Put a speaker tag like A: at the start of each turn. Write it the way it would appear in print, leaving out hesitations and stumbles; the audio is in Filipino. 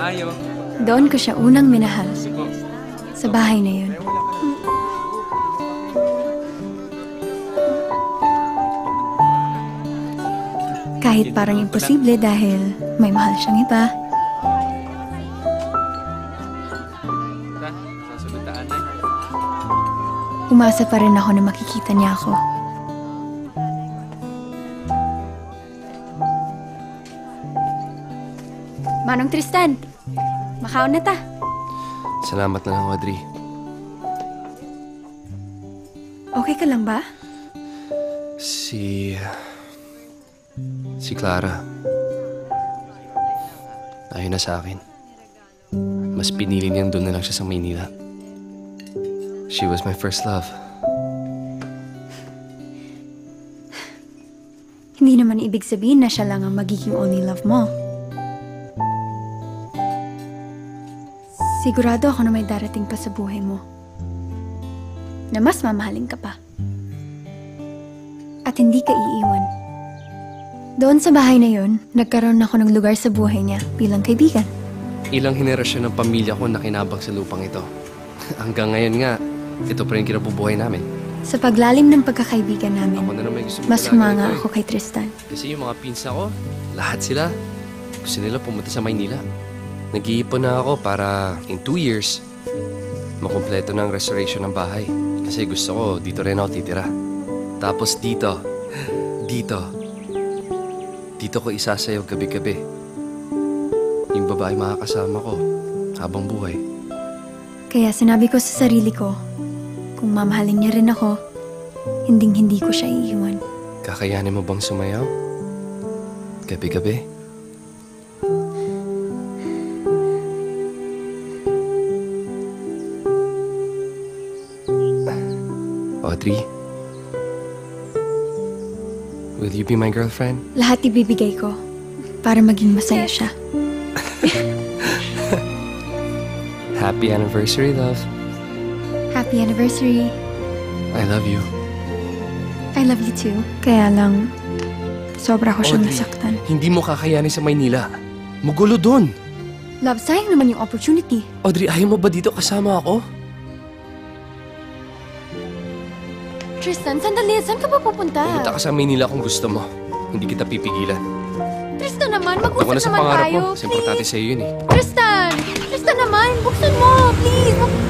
A: Doon ko siya unang minahal. Sa bahay na yun. Kahit parang imposible dahil may mahal siyang iba. Umasa pa rin ako na makikita niya ako. Manong Tristan, makaon na ta.
B: Salamat na lang, Audrey.
A: Okay ka lang ba?
B: Si Clara. Ayaw na sa akin. Mas pinili niyang doon na lang siya sa Maynila. She was my first love.
A: Hindi naman ibig sabihin na siya lang ang magiging only love mo. Sigurado ako na may darating pa sa buhay mo. Na mas mamahalin ka pa. At hindi ka iiwan. Doon sa bahay na yun, nagkaroon ako ng lugar sa buhay niya bilang kaibigan.
B: Ilang henerasyon ng pamilya ko na kinabang sa lupang ito. Hanggang ngayon nga, ito pa rin kinabubuhay namin.
A: Sa paglalim ng pagkakaibigan namin,
B: Ako na naman gusto
A: mas humanga ako kay Tristan.
B: Kasi yung mga pinsa ko, lahat sila, gusto nila pumunta sa Maynila. Nag-iipon na ako para in 2 years, makumpleto na ang restoration ng bahay. Kasi gusto ko, dito rin ako titira. Tapos dito ko isasayaw gabi-gabi. Yung babae makakasama ko habang buhay.
A: Kaya sinabi ko sa sarili ko, kung mamahalin niya rin ako, hinding-hindi ko siya iiwan.
B: Kakayanin mo bang sumayaw? Gabi-gabi? Audrey? Will you be my girlfriend?
A: Lahat ibibigay ko para maging masaya siya.
B: Happy anniversary, love.
A: Happy anniversary.
B: I love you.
A: I love you too. Kaya lang, sobra ko siyang
B: Audrey,
A: nasaktan.
B: hindi mo kakayanin sa Maynila. Magulo doon.
A: Love, sayang naman yung opportunity.
B: Audrey, ayaw mo ba dito kasama ako?
A: Tristan, sandali. Saan ka pa pupunta?
B: Pumunta ka sa Maynila kung gusto mo. Hindi kita pipigilan.
A: Tristan naman,
B: Ako na
A: mag-usap
B: sa
A: naman
B: pangarap
A: tayo.
B: mo. Mas importante sa'yo yun eh.
A: Tristan! Tristan naman, buksan mo, please.